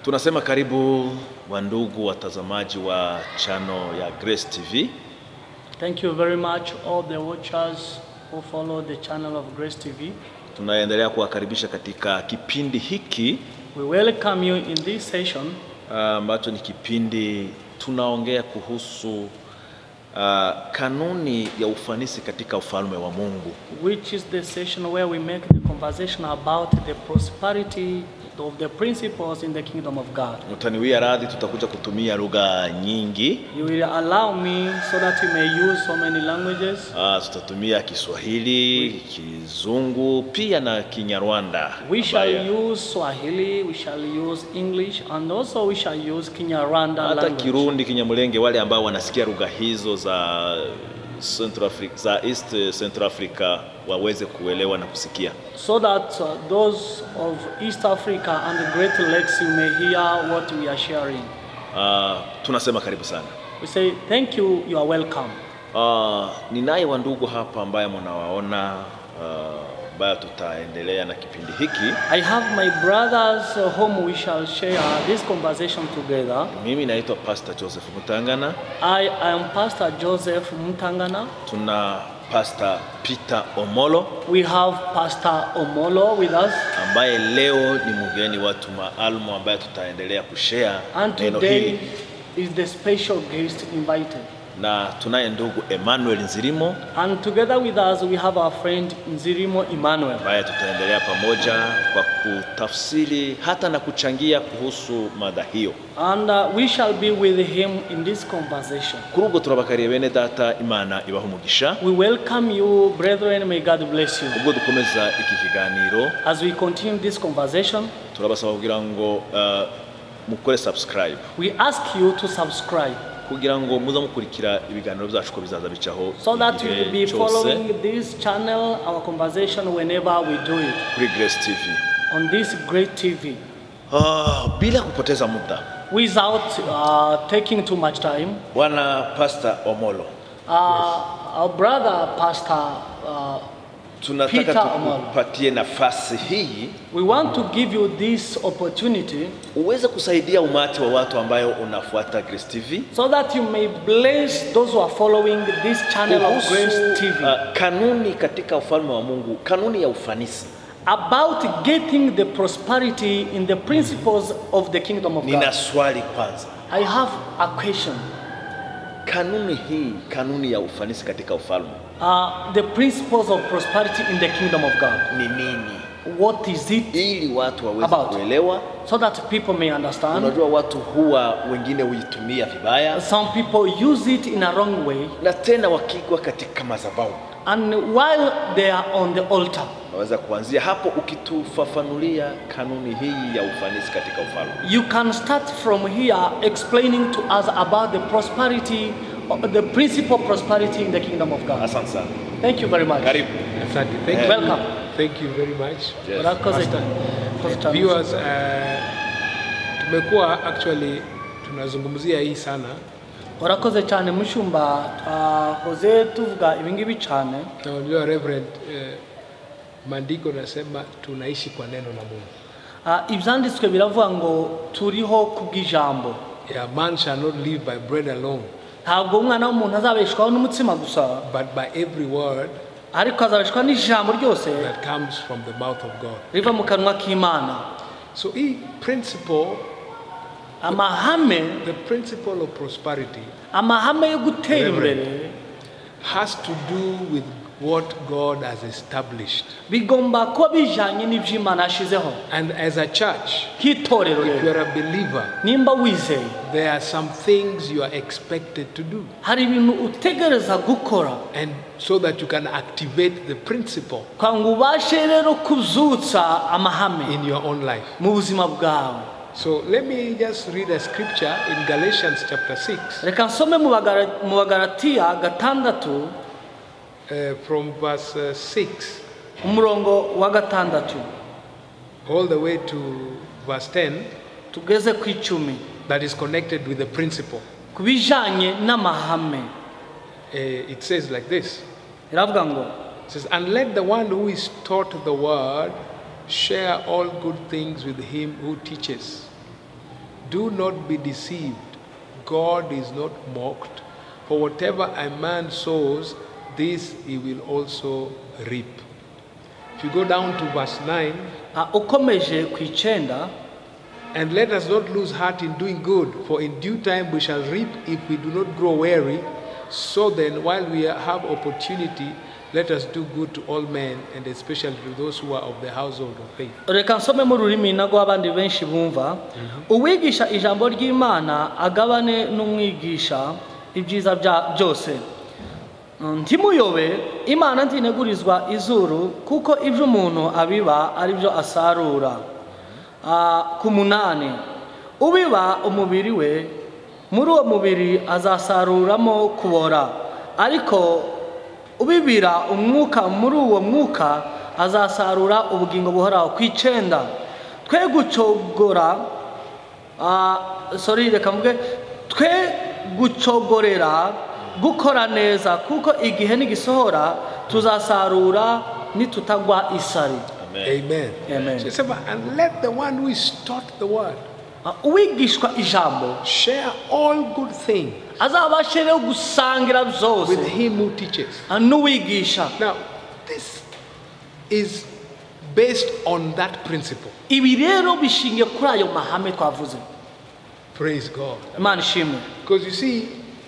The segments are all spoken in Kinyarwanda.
Tunasema karibu wandugu watazamaji wa channel ya Grace TV. Thank you very much all the watchers who follow the channel of Grace TV. Tunaendelea kuwakaribisha katika kipindi hiki. We welcome you in this session. Ambacho ni kipindi tunaongea kuhusu kanuni ya ufanisi katika ufalme wa Mungu. Which is the session where we make the conversation about the prosperity of the principles in the kingdom of God. Mtaniwia radhi tutakuja kutumia lugha nyingi. You will allow me so that you may use so many languages. Tutatumia Kiswahili, Kizungu, pia na Kinyarwanda. We shall use Swahili, we shall use English, and also we shall use Kinyarwanda language. Hata Kirundi, Kinyamulenge, wale ambao wanasikia lugha hizo za Central Africa, za East Central Africa waweze kuelewa na kusikia. So that those of East Africa and the Great Lakes you may hear what we are sharing. Tunasema karibu sana. We say thank you, you are welcome. Ninaye wandugu hapa ambaye mnawaona ambaye tutaendelea na kipindi hiki. I have my brothers whom we shall share this conversation together. Mimi naitwa Pastor Joseph Mutangana. I am Pastor Joseph Mutangana. Tuna Pastor Peter Omolo. We have Pastor Omolo with us. Ambaye leo ni mgeni watu maalum ambaye tutaendelea kushare neno hili. Is the special guest invited. Na tunaye ndugu Emmanuel Nzirimo. And together with us we have our friend Nzirimo Emmanuel. Ambaye tutaendelea pamoja kwa kutafsiri hata na kuchangia kuhusu mada hiyo. And we shall be with him in this conversation. Kurugo turabakariye bene data Imana ibaha umugisha. We welcome you brethren, may God bless you. Ubwo dukomeza iki kiganiro. As we continue this conversation, turabasaba kugira ngo mukore subscribe. We ask you to subscribe. Kugira ngo muza mukurikira ibiganiro byacu ko bizaza bicaho. So that you will be following this channel, our conversation whenever we do it. Kuri Grace TV. On this great TV. Bila kupoteza muda. Without taking too much time. Bwana Pastor Omolo. Our brother Pastor tunataka tukupatie nafasi hii. We want to give you this opportunity. Uweze kusaidia umati wa watu ambayo unafuata Grace TV. So that you may bless those who are following this channel of Grace TV. Kanuni katika ufalme wa Mungu, kanuni ya ufanisi. About getting the prosperity in the principles of the kingdom of God. Nina swali kwanza. I have a question. Kanuni hii, kanuni ya ufanisi katika ufalme. The principles of prosperity in the kingdom of God. Ni nini? What is it? Ili watu waweze kuelewa. So that people may understand. Unajua watu huwa wengine huitumia vibaya. Some people use it in a wrong way. Na tena wakigwa katika madhabahu. And while they are on the altar. Naweza kuanzia hapo ukitufafanulia kanuni hii ya ufanisi katika ufalme. You can start from here explaining to us about the prosperity, the principle of prosperity in the kingdom of God. Asante sana. Thank you very much. Karibu. Asante. Thank you. Welcome. Thank you very much. Yes. Viewers, tumekuwa actually tunazungumzia hii sana. Warakoze cyane mushumba hoze tuvuga ibingibi cyane. Na unajua Reverend Mandiko nasema tunaishi kwa neno la Mungu. Ibyanditswe biravuga ngo turiho kubw'ijambo. Yeah, man shall not live by bread alone. Ntabwo umwana w'umuntu azabeshwaho n'umutsima gusa, but by every word ariko azabeshwaho n'ijambo ryose that comes from the mouth of God. Riva mu kanwa k'Imana. So hii principle, amahame, the principle of prosperity, amahame yo gutera imbere, has to do with what God has established. Bigomba kuba bijanye n'ibyo Imana yashizeho. And as a church, if you are a believer, nimba wizeye, there are some things you are expected to do. Hari ibintu utegereza gukora. And so that you can activate the principle Kangu ubashe rero kuzutsa amahame in your own life. Mu buzima bwawe. So let me just read a scripture in Galatians chapter 6. Reka nsome mu Bagalatiya gatandatu. From verse 6 umurongo wa gatandatu all the way to verse 10, tugeze ku 10, that is connected with the principle. Kubijanye n'amahame. It says like this. Iravuga ngo, it says, and let the one who is taught the word share all good things with him who teaches. Do not be deceived. God is not mocked. For whatever a man sows, this he will also reap. If you go down to verse 9, ukomeje ku 9, and let us not lose heart in doing good, for in due time we shall reap if we do not grow weary. So then, while we have opportunity, let us do good to all men, and especially to those who are of the household of faith. reka nsome mu rurimi nago abandi benshi bumva. Uwigisha ijambo ry'Imana agabane n'umwigisha ibyiza byose. Ntimuyobe, Imana ntinegurizwa izuru, kuko ibyo umuntu abiba ari byo asarura. Ku 8, ubiba umubiri we, muri uwo mubiri azasaruramo kubora, ariko ubibira umwuka, muri uwo mwuka azasarura ubugingo buhoraho. Ku 9, twe gucogora twe gucogorera gukora neza, kuko igihe nigisohora tuzasarura nitutagwa isari. Amen. Amen. So, and let the one who is taught the word uwigishwa ijambo share all good things azabashe rero gusangira byose with him who teaches. n'uwigisha. Now, this is based on that principle. Ibi rero bishingiye kuri ayo mahame twavuze. Praise God. Imana ishimwe. Because you see,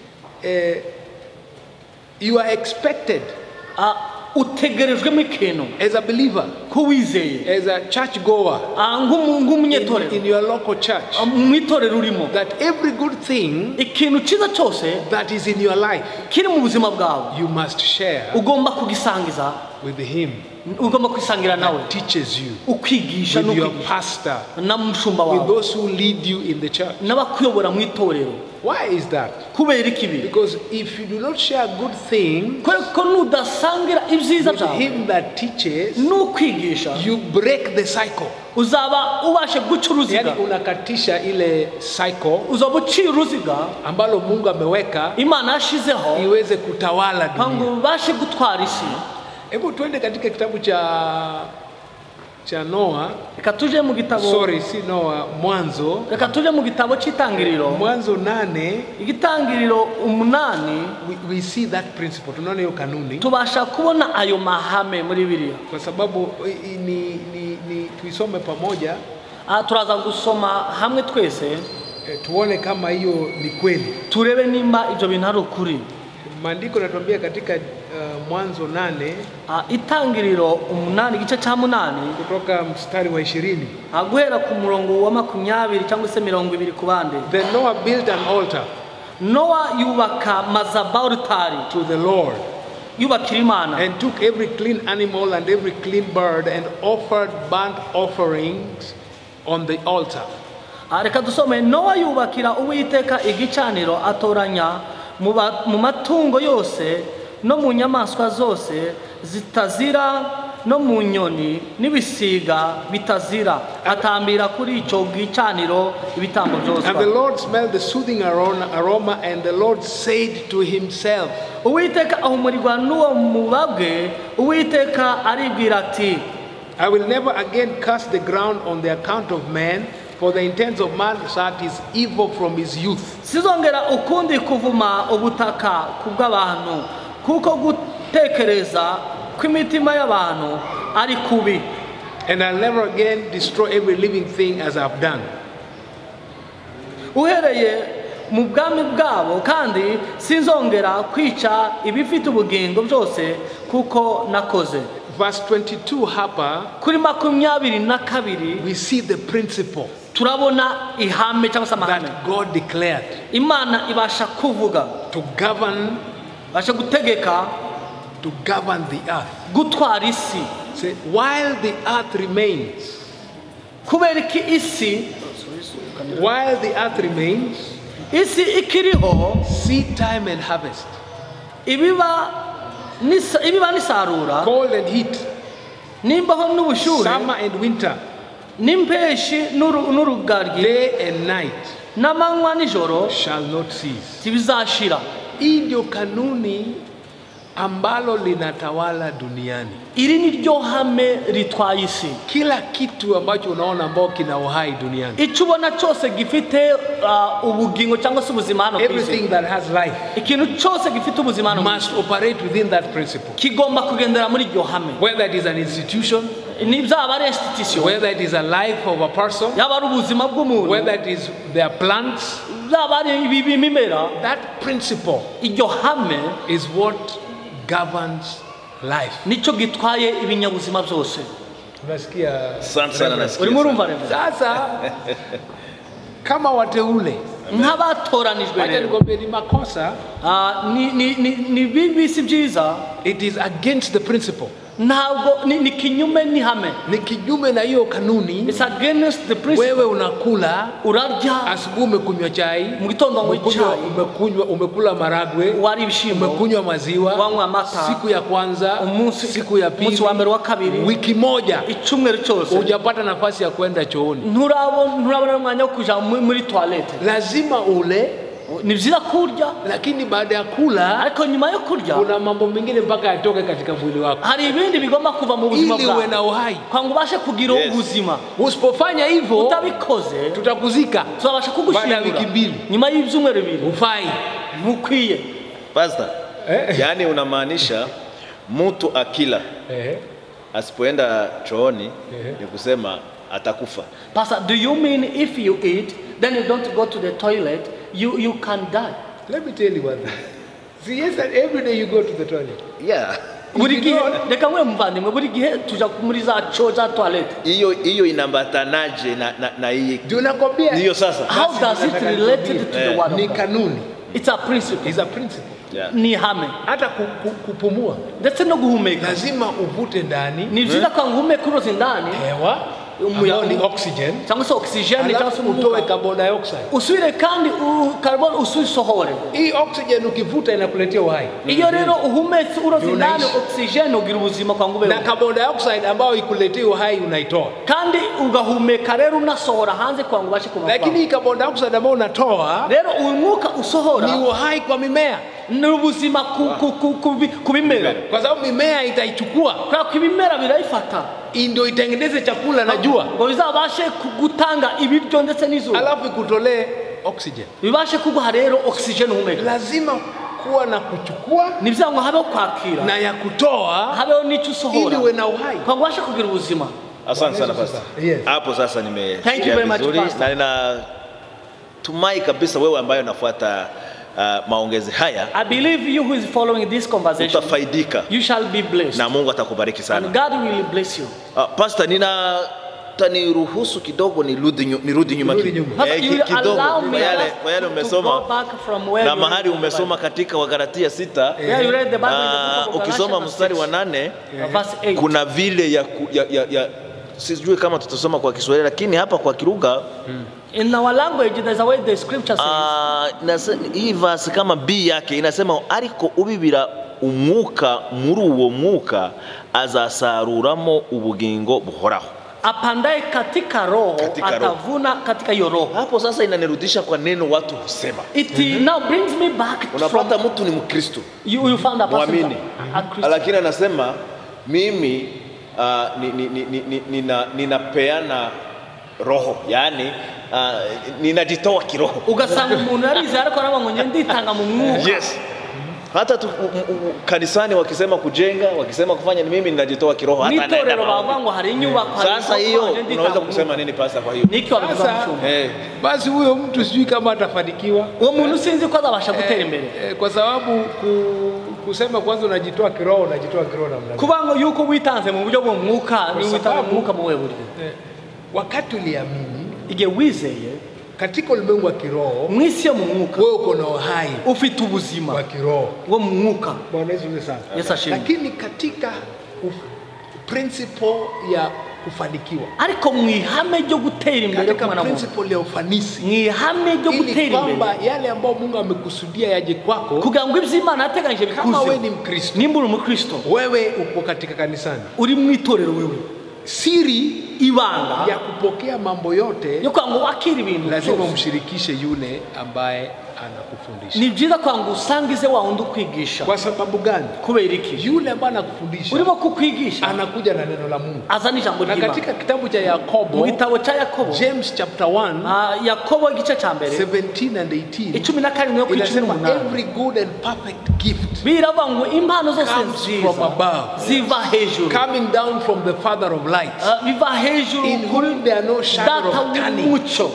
you are expected utegerejwemo ikintu as a believer, kuwizeye, as a church goer nk'umunyetorero in your local church, mu itorero urimo, that every good thing ikintu cyiza cyose that is in your life, kiri mu buzima bwawe you must share ugomba kugisangiza, with him ugomba kwisangira nawe, that teaches you, ukwigisha with your n'ukwigisha pastor, na mushumba with wawe those who lead you in the church. n'abakuyobora mu itorero. Why is that? Kubera ikibi? Because if you do not share good things ko nudasangira ibyiza with byawe him that teaches, n'ukwigisha, you break the cycle. uzaba ubashe guca uruziga, Yani unakatisha ile cycle uzaba uciye uruziga ambalo Mungu ameweka Imana yashizeho iweze kutawala ngo dunia. ubashe gutwara isi. Hebu tuende katika kitabu cha Noa. Reka tuje mu gitabo, Sorry, si Noa, Mwanzo. reka tuje mu gitabo cy'itangiriro, Mwanzo 8, igitangiriro 8, we see that principle. Tunaona hiyo kanuni tubasha kubona ayo mahame muri Bibiliya. kwa sababu ni tuisome pamoja, Turaza gusoma hamwe twese tuone kama hiyo ni kweli. turebe nimba ibyo bintu ari ukuri. Maandiko yanatuambia katika Mwanzo 8 itangiriro 8 igice cya 8 kutoka mstari wa 20. guhera ku murongo wa 20 cyangwa se 20 ku bande. Then Noah built an altar Noa yubaka madhabahu rutari to the Lord, yubakira Imana, and took every clean animal and every clean bird and offered burnt offerings on the altar. reka dusome. Noa yubakira Uwiteka igicaniro, atoranya mu matungo yose no mu nyamaswa zose zitazira no mu nyoni n'ibisiga bitazira, atambira kuri icyo gicaniro ibitambo byose. And the Lord smelled the soothing aroma, and the Lord said to himself, Uwiteka ahumurirwa n'uwo mubabwe, Uwiteka aribwira ati, I will never again curse the ground on the account of man, for the intents of man's heart is evil from his youth. Sizongera ukundi kuvuma ubutaka kubw'abantu, kuko gutekereza kw'imitima y'abantu ari kubi. And I'll never again destroy every living thing as I've done. Uhereye mu bwami bwabo, kandi sinzongera kwica ibifite ubugingo byose kuko nakoze. Verse 22 hapa, Kuri 22 we see the principle turabona ihame cyangwa se amahame that God declared Imana ibasha kuvuga, to govern gutegeka, to govern the earth. gutwara isi. Say, while the earth remains, Kubera iki isi, while the earth remains, isi ikiriho, seed time and harvest, ibiba n'isarura, cold and heat, n'imbeho n'ubushyuhe, summer and winter, n'impeshi n'urugaryi, day and night n'amanywa n'ijoro shall not cease. ntibizashira. Hii ndio kanuni ambalo linatawala duniani. iri ni ryo hame ritwaye isi. Kila kitu ambacho unaona ambao kina uhai duniani, icyo ubona cyose gifite ubugingo cyangwa se ubuzima hano ku isi, everything that has life ikintu cyose gifite ubuzima hano must operate within that principle. kigomba kugendera muri iryo hame, Whether it is an institution, ni byaba ari institution, whether it is a life of a person, yaba ari ubuzima bw'umuntu, whether it is their plants, byaba ari ibimera, that principle iryo hame is what governs life. nicyo gitwaye ibinyabuzima byose. Unasikia? Asante sana nasikia. Urimo urumva rero? Sasa kama wateule, nk'abatoranijwe wacha rero, nikwambie ni makosa. ni bibi si byiza, It is against the principle. ntabwo ni kinyume n'ihame, Ni kinyume na hiyo kanuni. it's against the principle. Wewe unakula urarya asubuhi, umekunywa chai, mu gitondo ngo icyayi, umekula maragwe, wari ibishimbo, umekunywa maziwa, wanywa amata, siku ya kwanza, siku ya pili, umunsi wa mbere wa kabiri, wiki moja, icyumweru cyose hujapata nafasi ya kwenda chooni, nturabona umwanya wo kuja muri toilette. lazima ule. Ni byiza kurya, Lakini baada ya kula ariko nyuma yo kurya kuna mambo mengine mpaka yatoke katika mwili wako hari ibindi bigomba kuva mu buzima ili uwe bwawe na uhai. kwa ngo ubashe kugira ubuzima. Usipofanya hivyo utabikoze tutakuzika tuzabasha baada ya wiki kugushingura mbili, nyuma y'ibyumweru bibiri. ufai. Mukwiye Pastor, yani unamaanisha mtu akila asipoenda chooni ni kusema atakufa. Pastor, do you mean if you eat then you don't go to the toilet you can die? Let me tell you one thing. See, yes, that every day you go to the toilet. Yeah. Buri gihe reka mwe muvandimwe, buri gihe tuja muri za choo za toilet. Hiyo inambatanaje na hii? Ndio nakwambia. Hiyo sasa. How does it related to the word? Ni kanuni. It's a principle. It's a principle. Yeah. Ni hame. Hata kupumua Ndetse no guhumeka. lazima uvute ndani Ni byiza kwa nguhumeka uroze ndani hewa ambayo ni oxygen, cyangwa se oxygen cyangwa se alafu utoe carbon dioxide. usubire kandi carbon ususohore. Hii oxygen ukivuta inakuletea uhai. Iyo rero uhumetse uroze ndani oxygen ugira ubuzima kwa ngube. Na carbon dioxide ambayo ikuletea uhai unaitoa. Kandi ugahumeka rero unasohora hanze kwa ngubashe kuba. Lakini hii carbon dioxide ambayo unatoa rero umwuka usohora ni uhai kwa mimea. Ni ubuzima kubimera. Kwa sababu mimea itaichukua. Kwa kubimera biraifata. Ndio itengeneze chakula na jua. Ngo bizabashe kugutanga ibiryo ndetse n'izuba. Alafu ikutolee oxygen. Bibashe kuguha rero oxygen uhumeka. Lazima kuwa na kuchukua ni byango habe kwakira na ya kutoa habe n'icyo usohora ili uwe na uhai. Kwa ngwashe kugira ubuzima. Asante sana Pastor. Yes. Hapo sasa Thank you very much, Pastor. Na ninatumai kabisa wewe ambaye unafuata maongezi haya, I believe you who is following this conversation, utafaidika you shall be blessed. na Mungu atakubariki sana. And God will bless you. Pastor, taniruhusu kidogo nirudi nyuma kidogo kwa yale umesoma na mahali umesoma katika Wagalatia 6. Ukisoma mstari wa 8 kuna vile ya sijui kama tutasoma kwa Kiswahili lakini hapa kwa Kiruga in our language there's a way the scripture says hii verse kama B yake inasema ariko ubibira umwuka muri uwo mwuka azasaruramo ubugingo buhoraho. Apandaye katika roho atavuna katika hiyo roho. Hapo sasa inanirudisha kwa neno watu husema. It now brings me back. Unapata mtu ni Mkristo, you found a person muamini, lakini anasema mimi ninapeana roho, yani ninajitoa kiroho. Ugasanga umuntu arize ariko arabango nditanga mu mwuka. Yes. Hata kanisani wakisema kujenga, wakisema kufanya, ni mimi ninajitoa kiroho hata naenda. Nitorero bavango hari inyubako. Sasa hiyo unaweza kusema nini Pastor kwa hiyo? Niki wabivuga basi huyo mtu sijui kama atafanikiwa. Uwo muntu sinzi ko azabasha gutera imbere. Kwa sababu kusema kwanza unajitoa kiroho namna gani? Kubango yuko witanze mu buryo bwo mwuka, ni witanze mu mwuka mu wewe. Wakati uliamini, igihe wizeye katika ulimwengu wa kiroho, mwisi ya mwuka, wewe uko na uhai, ufite ubuzima wa kiroho, wa mwuka. Bwana Yesu sana. Yes, ashimwe. Lakini katika principle ya kufanikiwa, ariko mwihame ryo gutera imbere kwa mwana principle ya ufanisi, mwihame ryo gutera imbere, kwamba yale ambayo Mungu amekusudia yaje kwako, kugira ngo iby'Imana yateganyije bikuze. Kama wewe ni Mkristo, nimba uri Mkristo, wewe uko katika kanisani, uri mu itorero, wewe siri ibanga ya kupokea mambo yote yo kwa ngo wakiri ibintu, lazima umshirikishe yule ambaye anakufundisha. Ni byiza kwanga usangize wa undi ukwigisha. Kwa sababu gani? Kubera iki? Yule ambaye anakufundisha urimo kukwigisha anakuja na neno la Mungu. Azana ijambo Na ry'Imana. katika kitabu cha Yakobo, mu gitabo cha Yakobo, James chapter 1, Yakobo igice cya mbere 17 and 18, 17 yo inasema 18, every good and perfect gift biravuga ngo impano zose comes from nziza above, ziva hejuru, coming down from the Father of lights, biva hejuru in whom there are no shadow data of turning. w'umucyo.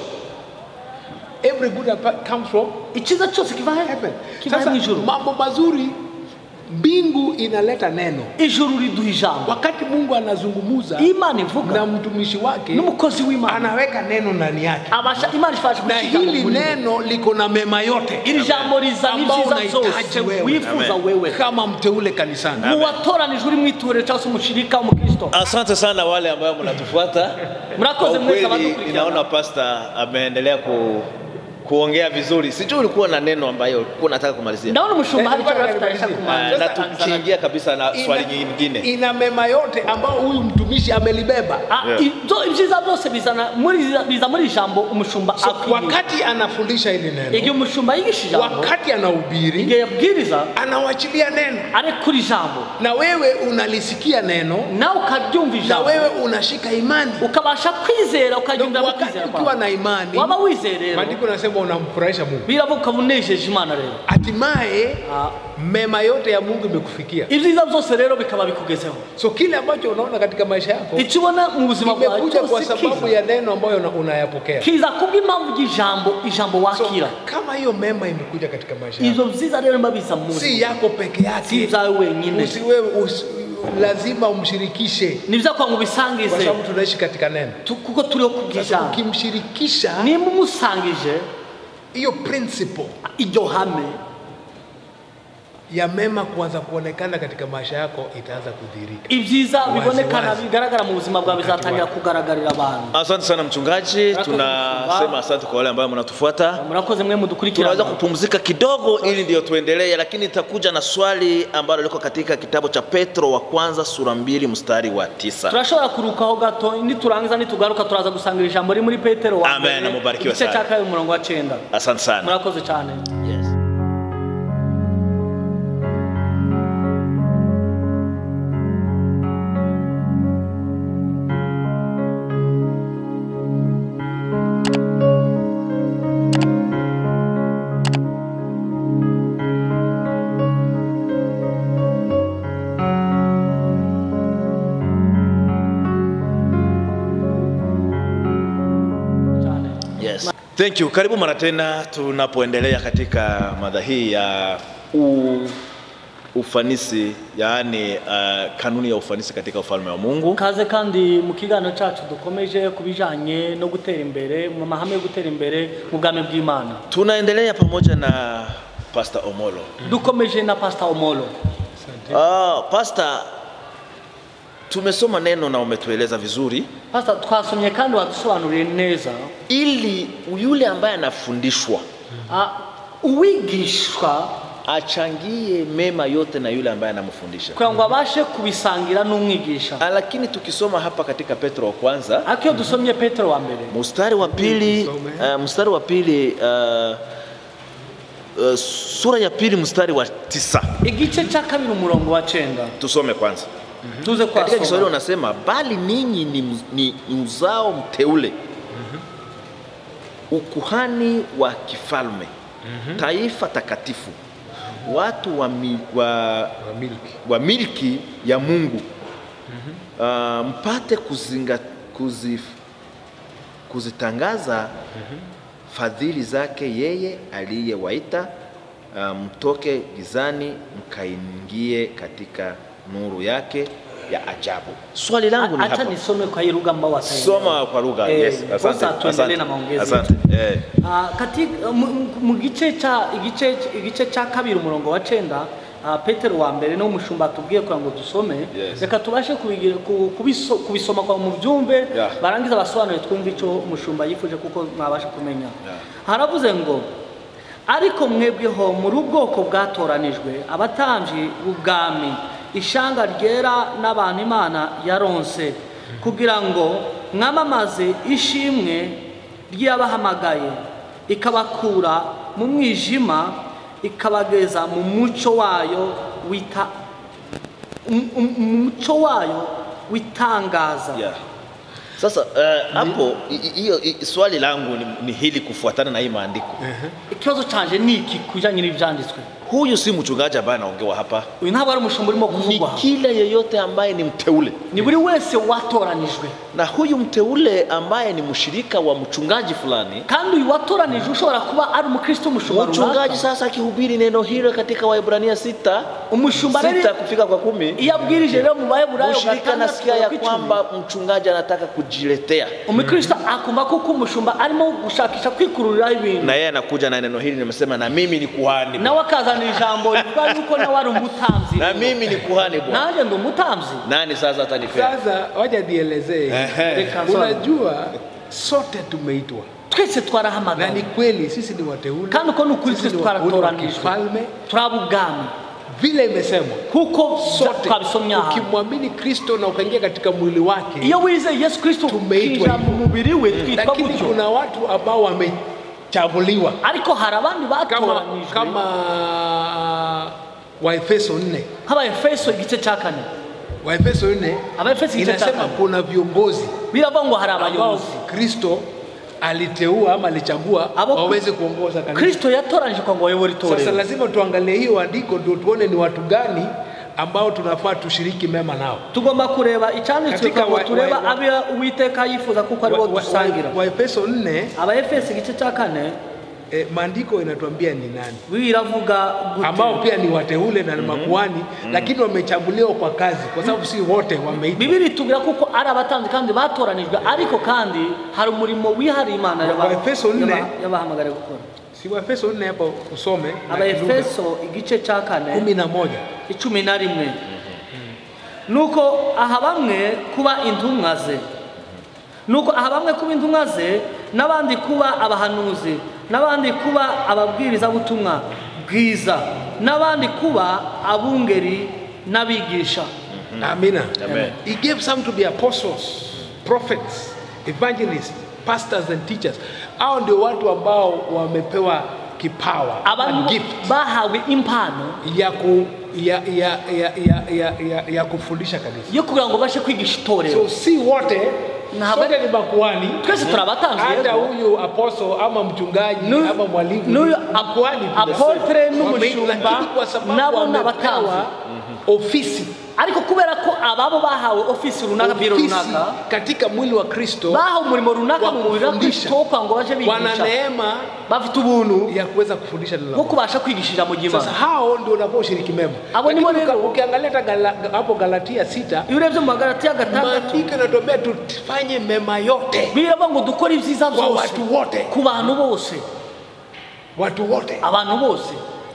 Every good and comes from Ikiza cyose kiva heaven. kiva Sasa hejuru. mambo mazuri, mbingu inaleta neno. Ijuru riduha ijambo. Wakati Mungu anazungumuza Imana ivuga na mtumishi wake, n'umukozi w'Imana anaweka neno ndani yake, abasha Imana ifasha na gushika hili neno liko na mema yote iri jambo rizana ambao ibyiza unahitaji zose wewe. wifuza wewe kama mteule kanisani. muwatoranijwe uri mwitorero cyangwa se umushirika w'umukristo. Asante sana wale ambao mnatufuata. Murakoze Kwa mwese kweli, abadukurikirana. inaona pastor ameendelea kuongea vizuri. Sijui ulikuwa na neno ambayo ulikuwa unataka kumalizia. Ndaona umushumba hari cyangwa afite kumana. Na tukiingia kabisa na swali nyingine. Ina mema yote ambao huyu mtumishi amelibeba. Ibyiza byose biza muri jambo umushumba akwiye. Wakati anafundisha hili neno, igihe umushumba yigisha ijambo, wakati anahubiri, igihe yabwiriza, anawachilia neno, ari kuri jambo, na wewe unalisikia neno, na ukaryumva na ijambo, wewe unashika imani, ukabasha kwizera, ukaryumva wakati kwizera ukiwa na imani, waba wizerera, maandiko yanasema unamfurahisha Mungu, biravuga unejeje Imana rero. hatimaye mema yote ya Mungu imekufikia. Ibyiza byose rero bikaba bikugezeho. So kile ambacho unaona katika maisha yako ikibona mu buzima bwawe imekuja kwa sababu ya neno ambayo unayapokea. Kiza kubw'impamvu y'ijambo wakira. So, kama hiyo mema imekuja katika maisha yako, izo byiza rero mbabiza mu si yako peke yake, si zawe wenyine, lazima umshirikishe. Ni byiza kwa ngubisangize, kwa sababu tunaishi katika neno, kuko turiho kubwisha. Ukimshirikisha, ni mumusangije hiyo principle, iryo hame ya mema kuanza kuonekana katika maisha yako itaanza kudhihirika. Ibyiza bibonekana bigaragara mu buzima bwawe bizatangira kugaragarira abantu. Asante sana mchungaji, tunasema asante kwa wale ambao mnatufuata. Murakoze mwe mudukurikirana. Tunaweza kupumzika kidogo ili ndio tuendelee, lakini nitakuja na swali ambalo liko katika kitabu cha Petro wa kwanza sura 2 mstari wa 9. Turashobora kurukaho gato ni turangiza ni tugaruka turaza gusangira ijambo muri Petero wa 2. Amen, mubarikiwe sana. Igice cya 2 umurongo wa 9. Asante sana. Murakoze cyane. Yes. Thank you. Karibu mara tena tunapoendelea katika mada hii ya ufanisi, yaani kanuni ya ufanisi katika ufalme wa Mungu. Kaze kandi mu kiganiro cyacu dukomeje kubijanye no gutera imbere mu mahame yo gutera imbere mu bwami bw'Imana. Tunaendelea pamoja na Pastor Omolo. Dukomeje na Pastor Omolo. Pastor, tumesoma neno na umetueleza vizuri. Pastor, twasomye kandi wadusobanuriye neza ili yule ambaye anafundishwa uwigishwa achangie mema yote na yule ambaye anamfundisha, kwa ngo abashe kubisangira n'umwigisha. Lakini tukisoma hapa katika Petro wa kwanza, akiyo dusomye Petro wa mbere mstari wa pili sura ya 2 mstari wa 9, igice cha 2 umurongo wa 9. Tusome kwanza. Tuze kwa katika Kiswahili unasema, bali ninyi ni uzao mteule, ukuhani wa kifalme, taifa takatifu, watu wa milki ya Mungu, mpate kuzitangaza fadhili zake yeye aliyewaita mtoke gizani mkaingie katika nuru yake ya ajabu. Swali langu ni hapa. Acha nisome kwa hii lugha ambao wataelewa. Soma kwa lugha. Yes, asante. Tuendelee na maongezi. Asante. Katika mu gice cha 2 umurongo wa 9, Petero wa mbere no mushumba tubwiye kwa ngo dusome, reka tubashe kubisoma kwa mu byumve, barangiza basobanure twumve icyo mushumba yifuje kuko mwabasha kumenya. Haravuze ngo, ariko mwebweho muri ubwoko bwatoranijwe, abatambyi b'ubwami, ishanga ryera n'abantu Imana yaronse, kugira ngo mwamamaze ishimwe ry'abahamagaye ikabakura mu mwijima ikabageza mu muco wayo witangaza. Sasa hapo hiyo swali langu ni hili kufuatana na hii maandiko. Ikibazo canje ni iki kujanye n'ivyanditswe. Huyu si mchungaji ambaye anaongewa hapa. Uyu ntabwo ari umushumba urimo kuvugwa. Ni kila yeyote ambaye ni mteule. Ni buri wese watoranijwe. Na huyu mteule ambaye ni mshirika wa mchungaji fulani. Kandi uyu watoranijwe ushobora kuba ari umukristo mushumba. Mchungaji sasa akihubiri neno hilo katika Waebrania 6, umushumba 6 kufika kwa 10. Iyabwirije rero mu Waebrania mshirika nasikia ya kwamba mchungaji anataka kujiletea. Umukristo akumva kuko umushumba arimo gushakisha kwikururira ibintu. Na yeye anakuja na neno hili nimesema na mimi ni kuhani. Na wakaza ni jambo livuga yuko na wari umutamzi. Na mimi ni kuhani bwana. Naje ndo mutamzi. Nani sasa atanifea? Sasa waje nielezee. Unajua sote tumeitwa. Twese twarahamagara. Na ni kweli sisi ni wateule. Kandi uko nukuri twese twaratoranijwe. Turabugami. Vile imesema huko sote ukimwamini Kristo na ukaingia katika mwili wake. Iyo wize Yesu Kristo tumeitwa mu mubiri we twitwa gutyo. Lakini kuna watu ambao wamechaguliwa. Ariko harabandi batoranijwe. Kama Waefeso 4. Haba Efeso igice cya 4. Waefeso 4 inasema kuna viongozi. Biravangwa hari abayobozi. Kristo aliteua ama alichagua waweze kuongoza kanisa. Kristo yatoranije kwa ngo ayobore itorero. Sasa lazima tuangalie hiyo andiko ndio tuone ni watu gani ambao tunafaa tushiriki mema nao. Tugomba kureba icyanditswe kwa tureba abe Uwiteka yifuza kuko ari bo dusangira. Waefeso 4 aba Efeso igice cya 4 maandiko inatuambia ni nani biravuga ambao pia ni wateule na makuhani lakini wamechaguliwa kwa kazi kwa sababu si wote wameitwa. Biblia tugira kuko ari abatanzi kandi batoranijwe ariko kandi hari umurimo wihari Imana Waefeso 4 yabahamagara gukora. Si Waefeso 4 hapo usome aba Efeso igice cya 4 11 nuko aha bamwe kuba intumwa ze n'abandi kuba abahanuzi n'abandi kuba ababwiriza butumwa bwiza n'abandi kuba abungeri n'abigisha. Amina. Amen. He gave some to be apostles, prophets, evangelists, pastors and teachers. Hao ndio watu ambao wamepewa kipawa, gift, bahawe impano ya kufundisha kanisa. Yo kugira ngo bashe kwigisha itorero. So si wote sote ni makuhani. Twese turabatanzi. Hata huyu apostle ama mchungaji ama mwalimu ni makuhani. Apotre n'umushumba nabo nabatanzi. Ofisi. Ariko kubera ko ababo bahawe ofisi runaka biro runaka katika mwili wa Kristo bahawe umurimo runaka mu mwili wa Kristo kwa ngo baje bigisha. Wana neema bafite ubuntu ya kuweza kufundisha neno. Nko kubasha kwigishija mu Imana. Sasa hao ndio wanaposhiriki mema. Abo ni rero ukiangalia hapo Galatia 6. Yurebye mu Galatia 6. Maandiko yanatuambia tufanye mema yote. Biraba ngo dukora ibyiza byose. Watu wote. Ku bantu bose. Watu wote. Abantu bose.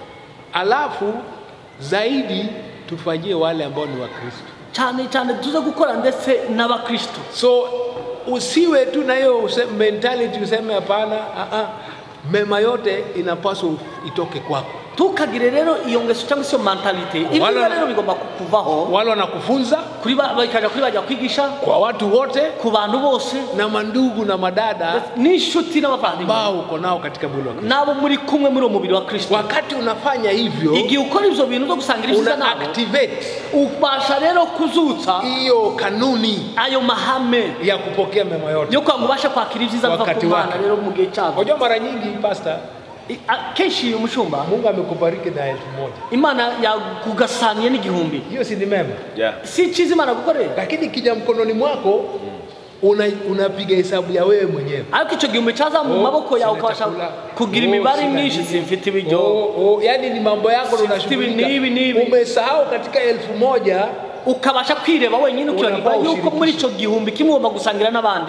Alafu zaidi tufanyie wale ambao ni wa Kristo. Cyane tuze gukora ndetse n'abakristo. So usiwe tu na hiyo mentality useme hapana, mema yote inapaswa itoke kwako. Tukagire rero iyo ngeso cyangwa se mentality ibi rero bigomba kuvaho. Wale wanakufunza kuri bakaja kuri bajya kwigisha kwa watu wote, ku bantu bose na mandugu na madada nishuti n'abavandimwe ambao uko nao katika mwili wa Kristo. Nabo muri kumwe muri umubiri wa Kristo. Wakati unafanya hivyo, igihe ukora ivyo bintu byo gusangira ibyiza nabo, activate ubasha rero kuzutsa hiyo kanuni ayo mahame ya kupokea mema yote. Yo kwangubasha kwakira ibyiza biva ku Mana rero mu gihe cyabo. Unajua mara nyingi pastor keshi umushumba Mungu amekubariki na 1000. Imana yakugasaniye n'igihumbi. Hiyo si ni mema. Si chizi Imana gukorera. Lakini kija mkononi mwako unapiga hesabu ya wewe mwenyewe. Ariko icyo gihumbi cyaza mu maboko yawe ukabasha kugira imibare myinshi simfite ibijyo. Yani ni mambo yako unashughulika. Umesahau katika 1000 ukabasha kwireba wenyine ukiyonga yuko muri icyo gihumbi kimwe ugomba gusangira n'abandi.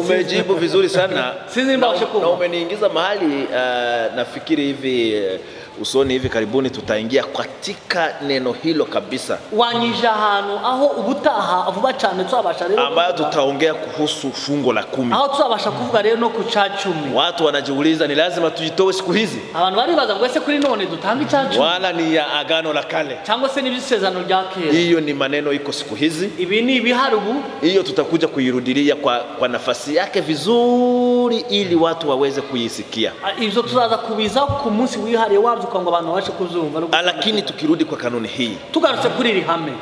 Umejibu vizuri sana. Na umeniingiza mahali nafikiri hivi usoni hivi karibuni tutaingia katika neno hilo kabisa. Wanyija hano aho ubutaha vuba cyane twabasha rero ambayo tutaongea kuhusu fungo la 10. Aho twabasha kuvuga rero no ku ca 10. Watu wanajiuliza ni lazima tujitoe siku hizi? Abantu bari baza ngo ese kuri none dutanga ca 10. Wala ni ya agano la kale. Cyangwa se n'ibisezano rya kera. Hiyo ni maneno iko siku hizi. Ibi ni ibiharubu. Hiyo tutakuja kuirudilia kwa nafasi yake vizuri ili watu waweze kuisikia. Izo tuzaza kubiza ku munsi wihariye wabyo kwa ngo abantu bashe kuzumva. Lakini tukirudi kwa kanuni hii. Tugarutse kuri iri hame.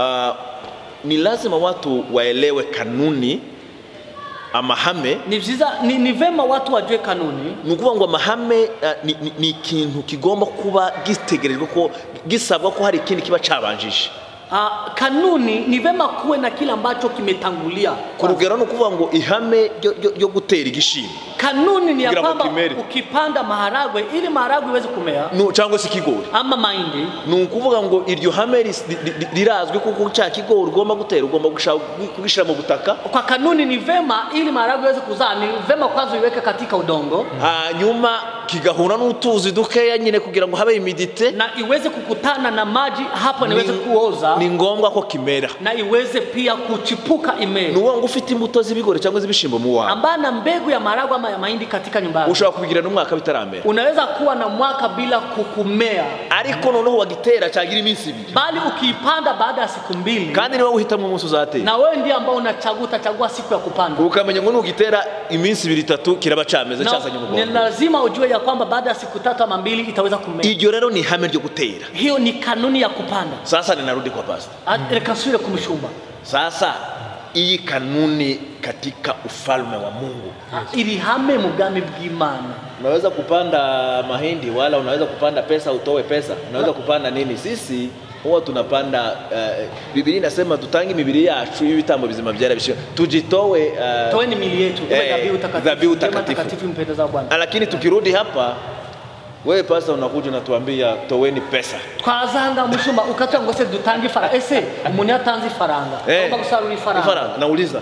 Ni lazima watu waelewe kanuni amahame. Ni vyiza ni vema watu wajue kanuni. Nukuvuga ngo amahame ni ikintu kigomba kuba gitegerejwe ko gisabwa ko hari ikindi kiba cabanjije. Kanuni ni vema kuwe na kila ambacho kimetangulia. Kurugero no kuvuga ngo ihame ryo gutera igishimo. Kanuni ni ya kwamba ukipanda maharagwe ili maharagwe iweze kumea. No cyangwa se kigori. Ama mahindi. Nukuvuga ngo iryo hame rirazwe kuko cya kigori ugomba gutera ugomba kugishira mu butaka. Kwa kanuni ni vema ili maharagwe iweze kuzaa ni vema kwanza iweke katika udongo. Hanyuma kigahura n'utuzi dukeya nyine kugira ngo habe imidite na iweze kukutana na maji hapo niweze kuoza. Ni ngombwa ko kimera na iweze pia kuchipuka imea. Nuwo ngo ufite imbuto z'ibigori cyangwa z'ibishimbo mu wawe ambana mbegu ya maharagwe ama ya mahindi katika nyumba yako ushobora kubigira n'umwaka bitaramera. Unaweza kuwa na mwaka bila kukumea ariko noneho wagitera cyagira iminsi 2 bali ukipanda baada ya siku 2 kandi niwe uhitamo umunsi uzatera na wewe ndiye ambao unachagua siku ya kupanda ukamenya ngo nugitera iminsi 2-3 kiraba cyameze cyazanye umugongo. Ni lazima ujue ya kwamba baada ya siku 3 ama 2 itaweza kumea. Hiyo rero ni hame ryo gutera. Hiyo ni kanuni ya kupanda. Sasa ninarudi kwa pastor. Rekasure kumshumba. Sasa iyi kanuni katika ufalme wa Mungu. Ili hame mugami bw'Imana. Unaweza kupanda mahindi wala unaweza kupanda pesa utoe pesa. Unaweza kupanda nini? Sisi huwa tunapanda Biblia inasema tutangi mibiri yacu ibitambo bizima byara bishika. Tujitoe toeni mili yetu dhabihu takatifu mpendeza Bwana. Lakini tukirudi hapa wewe pastor unakuja unatuambia toweni pesa. Twazanga mushumba ukatwa ngo se dutangi faranga. Ese umuntu yatanze faranga. Ugomba gusarura faranga. Nauliza.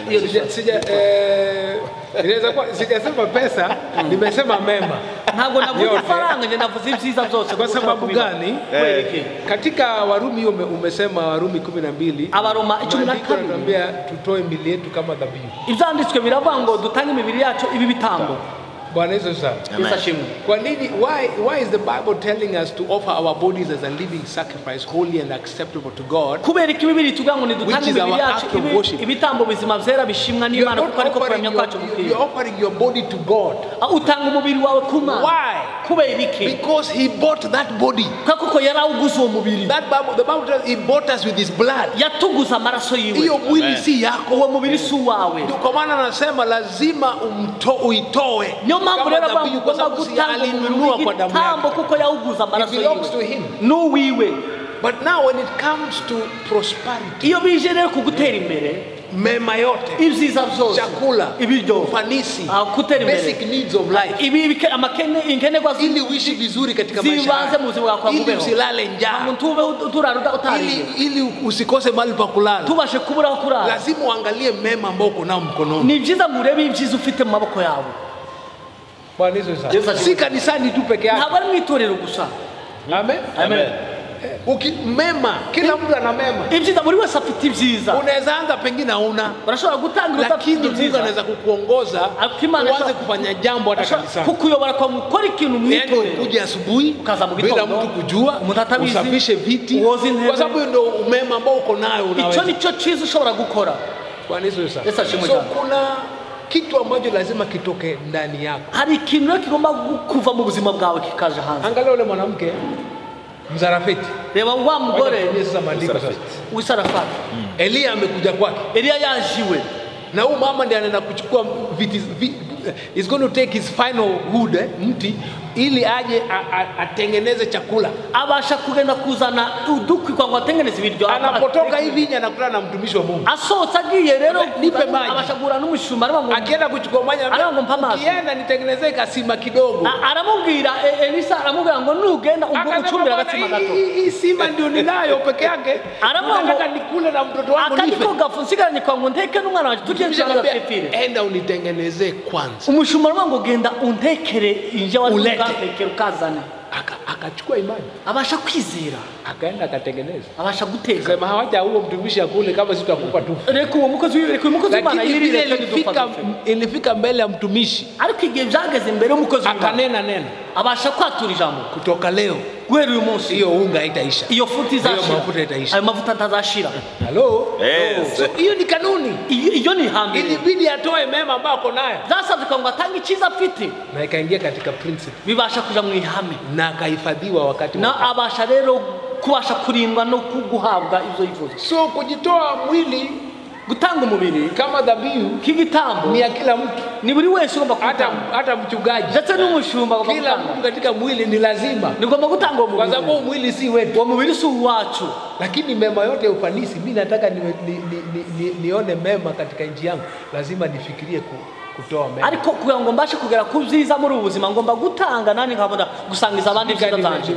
Inaweza kuwa sijasema pesa, nimesema mema. Ntabwo navuze faranga, nje navuze ibyiza byose. Kwa sababu gani? Katika Warumi hiyo umesema Warumi 12. Abaroma 12 anatuambia tutoe mili yetu kama dhabihu. Ivyanditswe biravuga ngo dutange imibiri yacu ibi bitambo. Bwana Yesu sana. Kwa nini why is the Bible telling us to offer our bodies as a living sacrifice holy and acceptable to God? Kubera iki Bibiri tuvuga ngo ni dutange imibiri yacu ibitambo bizima byera bishimwa n'Imana kuko ariko kuramya kwacu mukwiye. You are offering your body to God. Utanga umubiri wawe kuma. Why? Kubera iki? Because he bought that body. Kuko yarawuguze uwo mubiri. The Bible tells he bought us with his blood. Yatuguza amaraso yiwe. Hiyo mwili si yako. Uwo mubiri si wawe. Ndio kwa maana anasema lazima uitoe. Mambo rero bagomba gutanga ulinunua kwa damu yake kuko yauguza amaraso yiwe n'uwiwe. But now when it comes to prosperity, iyo bije rero kugutera imbere mema yote ibyiza byose chakula ibiryo ufanisi kutera imbere basic needs of life ibi amakene inkenerwa ili uishi vizuri katika maisha zibanze mu buzima bwawe ili usilale njaa umuntu ube turaruda utari ili usikose mahali pa kulala tubashe kubura kulala lazima uangalie mema ambao uko nao mkononi. Ni byiza murebe ibyiza ufite mu maboko yawe. Bwana Yesu sana. Si kanisani tu peke yake. Ntabwo ari mwitorero gusa. Amen. Amen. Mema, kila mtu ana mema. Ibyiza muri wese afite ibyiza. Unaweza anza pengine hauna. Unashobora gutangira utafite ibyiza. Mungu anaweza kukuongoza uanze kufanya jambo hata kanisani. Kukuyobora kwa mukora ikintu mwitorero. Yaani ukuje asubuhi bila mtu kujua, usafishe viti. Kwa sababu ndio umema ambao uko nayo unaweza. Icho nicho cyiza ushobora gukora. Bwana Yesu sana. So kuna kitu ambacho lazima kitoke ndani yako. Hari ikintu kigomba kuva mu buzima bwawe kikaje hanze. Angalia yule mwanamke Mzarafeti. Reba wa mugore Wisarafati. Elia amekuja kwake. Elia yajiwe. Na huyu mama ndiye anaenda kuchukua is going to take his final wood mti ili aje atengeneze chakula. Abasha kugenda kuzana udukwi kwa atengeneze ibiryo. Anapotoka hivi anakutana na mtumishi wa Mungu. Asoza giye rero nipe maji. Abashagura n'umushumba arabango. Akienda kuchukua maji akienda nitengenezee kasima kidogo. Aramubwira Elisa aramubwira ngo nugenda uchumbira gatsima gato. Hii sima ndio ninayo peke yake. Nataka nikule na mtoto wangu nife. Akandiko gafunsikanye kwa ngo nteke n'umwana wacu tugiye kufire. Enda unitengenezee kwanza. Umushumba arabango genda untekere inje wa tekero kazana. akachukua imani, abasha kwizera, akaenda akatengeneza, abasha guteka. Sema hawaja huo mtumishi akule kama sisi tutakufa tu. Reko umukozi w'Imana ilifika mbele ya mtumishi, ariko igihe byageze imbere y'umukozi w'Imana, akanena neno, abasha kwatura ijambo. Kutoka leo guhera uyu munsi hiyo unga haitaisha, iyo futi izashira, hiyo mafuta itaisha, ayo mafuta atazashira. Hello? Yes. So hiyo ni kanuni, iyo ni hamwe. Ilibidi atoe mema ambayo ako nayo, zasabye ngo atange icyiza afite, na ikaingia katika principle, bibasha kuja mu ihame, na akahifadhiwa wakati na abasha rero kubasha kurindwa no kuguhabwa ivyo yifuza. So kujitoa mwili, gutanga umubiri kama dhabihu k'igitambo ni ya kila mtu, ni buri wese ugomba hata mchungaji, ndetse n'umushumba agomba kila mtu katika mwili ni lazima, ni ugomba gutanga umubiri, kwa sababu mwili si wetu, umubiri si uwacu. Lakini mema yote ya ufanisi, mimi nataka nione mema katika nchi yangu, lazima nifikirie kutoa mema. Ariko kugira ngo mbashe kugera ku byiza muri ubuzima, ngomba gutanga nani nkabona gusangiza abandi byiza zanje.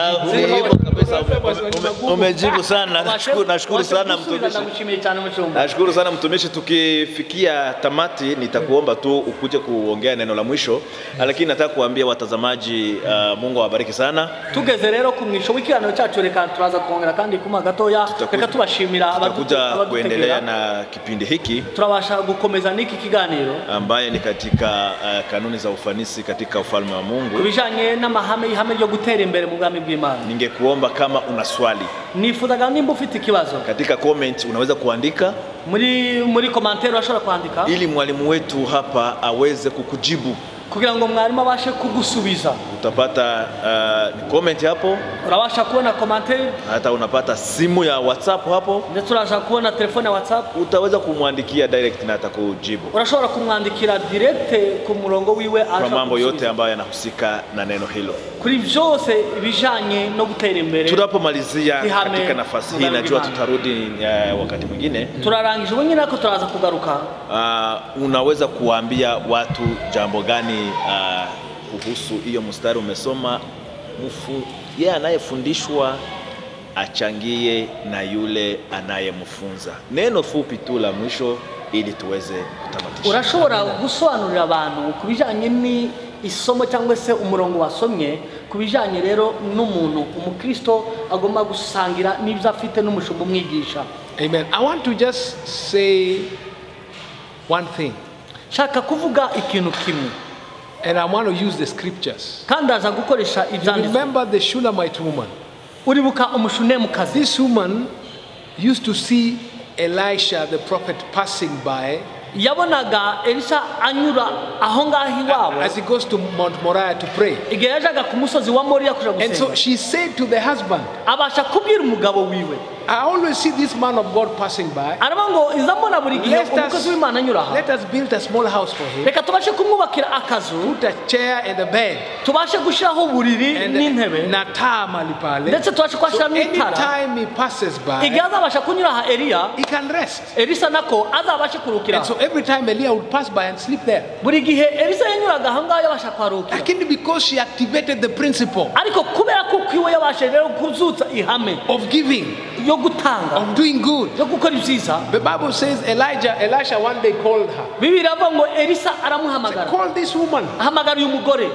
Umejibu sana, nashukuru sana mtumishi. Nashukuru sana mtumishi. Tukifikia tamati, nitakuomba tu ukuje kuongea neno la mwisho, lakini nataka kuambia watazamaji, Mungu awabariki sana. Tugeze rero ku mwisho w'ikiganiro cyacu, reka turaza kuongera kandi kuma gatoya, reka tubashimira tutakuja kuendelea na kipindi hiki, turabasha gukomeza niki kiganiro ambaye ni katika kanuni za ufanisi katika ufalme wa Mungu, kubijanye n'amahame ihame ryo gutera imbere mu bwami bw'Imana. Ningekuomba kama una swali, nifuzaga nimba ufite ikibazo, katika comment unaweza kuandika, muri commentaire urashobora kuandika, ili mwalimu wetu hapa aweze kukujibu, kugira ngo mwarimu abashe kugusubiza. Utapata comment hapo, urabasha kuona commentaire, hata unapata simu ya WhatsApp hapo, ndetse urashaka kuona telefone ya WhatsApp, utaweza kumwandikia direct na atakujibu. Urashobora kumwandikira direct ku murongo wiwe, kwa mambo yote ambayo yanahusika na neno hilo, kuri byose bijanye no gutera imbere. Tunapomalizia katika nafasi hii, najua tutarudi wakati mwingine, turarangije ubu nyine, ko turaza kugaruka. Unaweza kuambia watu jambo gani kuhusu hiyo mstari umesoma? Yeye anayefundishwa achangie na yule anayemfunza. Neno fupi tu la mwisho ili tuweze kutamatisha. Urashobora gusobanurira abantu kubijanye ni isomo cyangwa se umurongo wasomye, kubijanye rero n'umuntu umukristo agomba gusangira n'ibyo afite n'umushumba umwigisha. Amen. I want to just say one thing. Shaka kuvuga ikintu kimwe. And I want to use the scriptures. Kandaza gukoresha ibyanditswe. Remember the Shunammite woman. Uribuka umushunemukazi. This woman used to see Elisha the prophet passing by, yabonaga Elisha anyura aho ngaho iwabo, as he goes to Mount Moriah to pray. igihe yajaga ku musozi wa Moriya kuja gusenga. And so she said to the husband, abasha kubwira umugabo wiwe, I always see this man of God passing by. arabango izambona buri gihe umukozi w'Imana anyura aha. Let us build a small house for him. Reka tubashe kumwubakira akazu, put a chair and a bed, tubashe gushiraho uburiri n'intebe, na taa mahali pale. ndetse tubashe kwashira n'itara. Anytime he passes by, igihe azabasha kunyura aha Eliya, he can rest. Elisa nako azabashe kurukira. And so every time Eliya would pass by and sleep there. buri gihe Elisa yanyuraga aha ngaho yabasha kwarukira. Lakini because she activated the principle, ariko kubera ko kwiwe yabashe rero kuzutsa ihame of giving, yo gutanga, of doing good. yo gukora ibyiza. The Bible says Elisha one day called her. Bibiri avuga ngo Elisa aramuhamagara. Call this woman. ahamagara uyu mugore.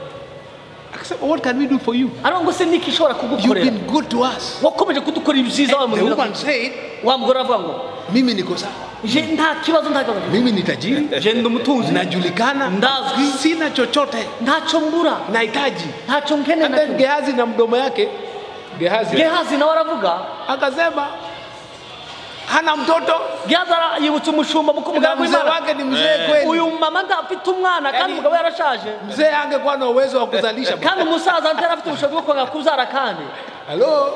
What can we do for you? Aravuga se niki shobora You've kugukorera? been good to us. wakomeje kudukora ibyiza wa The woman said, wa mugore avuga ngo mimi niko sawa. je nta kibazo Mimi ni tajiri. je ndumutunzi, Najulikana. ndazwi, Sina chochote. ntacyo mbura, Nahitaji. ntacyo nkene And na then Gehazi na mdomo yake, Gehazi nawe aravuga, akasema hana mtoto. Gehazi yibutsa umushumba mukumuga Mzee wake ni mzee kweli. uyu mama ndafite umwana kandi umugabo yarashaje. Mzee angekuwa na uwezo wa kuzalisha. kandi umusaza ntari afite ubushobozi bwo kwanga kubyara kandi. Hello.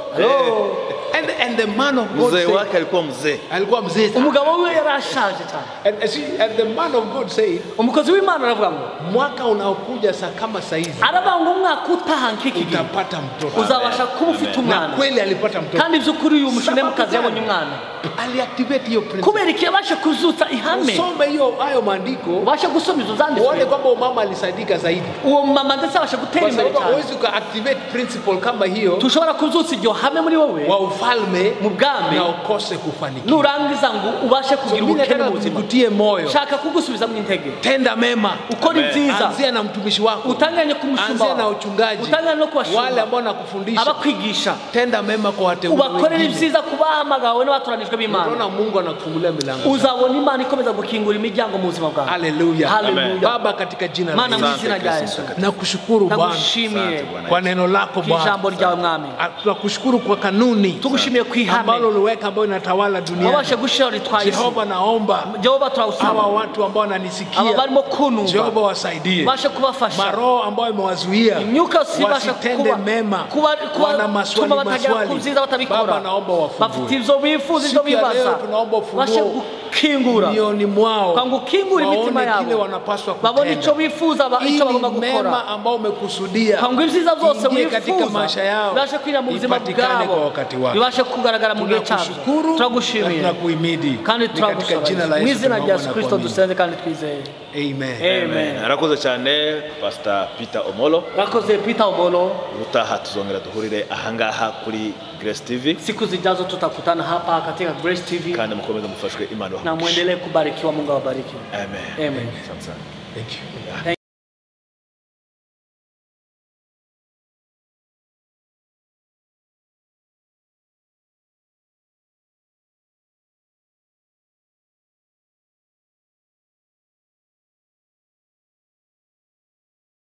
And the man of God mzee wake alikuwa mzee. Alikuwa mzee. Umugabo we yarashaje cyane. And the man of God said, umukozi w'Imana aravuga ngo mwaka unaokuja saa kama saizi, aravuga ngo umwaka utaha nk'iki gihe utapata mtoto. uzabasha kuba ufite umwana. Na kweli alipata mtoto. kandi by'ukuri uyu mushunemukazi yabonye umwana. Aliactivate hiyo principle. kubera iki yabashe kuzutsa ihame. Usome hayo maandiko. Ubashe gusoma izo zanditswe. Uone kwamba mama alisaidika zaidi. uwo mama ndetse abashe gutera imbere cyane. Kwa sababu huwezi ku activate principle kama hiyo. tushobora kuzutsa iryo hame muri wowe. Wa ufalme mu bwami na ukose kufanikiwa. nurangiza ngo ubashe kugira ubukene mu buzima. Kutie moyo. Shaka kugusubiza mu intege. Tenda mema. Ukora ibyiza. Anzia na mtumishi wako. Utanganye kumushumba. Anzia na uchungaji. Utanganye no kubashumba. Wale ambao nakufundisha. Abakwigisha. Tenda mema kwa wateule wengine. Ubakorera ibyiza kubahamagawe n'abatoranijwe b'Imana. Unaona Mungu anakufungulia milango. Uzabona Imana ikomeza gukingura imiryango mu buzima bwawe. Haleluya. Haleluya. Baba katika jina la Mana mu izina rya Yesu. Nakushukuru Bwana. Nakushimiye Kwa neno lako Bwana. Jambo ryawe mwami. Tunakushukuru kwa kanuni. Tukushimiye kwihame. Ambalo uliweka ambayo inatawala duniani. Wabashe gushira ritwaye. Jehova naomba. Jehova turausaba. Hawa watu ambao wananisikia. Aba barimo kunumva. Jehova wasaidie. Bashe kubafasha. Maroho ambao imewazuia. Imyuka sibasha kuba mema. Wana maswali. Baba naomba wafungue. Bafite ivyo bifuza ivyo bibaza. Tunaomba ufungue. Bashe gukingura. Mioni mwao. Kangu kingura imitima yabo. Kile wanapaswa kutenda. Babone ico bifuza ico bagomba gukora. Mema ambao umekusudia. Kangu ibyiza byose wifuza. Katika maisha yao. Bashe kwira mu buzima bwabo. Bibashe kugaragara mu gihe cyabo. Turagushimiye. Tunakuhimidi. Kandi turagusaba. Mu izina rya Yesu Kristo dusenze kandi twizeye. Amen. Amen. Arakoze cyane Pastor Peter Omolo. Arakoze Peter Omolo. Utaha tuzongera duhurire ahangaha kuri Grace TV. Siku zijazo tutakutana hapa katika Grace TV. Kandi mukomeze mufashwe Imana. Na muendelee kubarikiwa, Mungu awabariki. Amen. Amen. Thank you.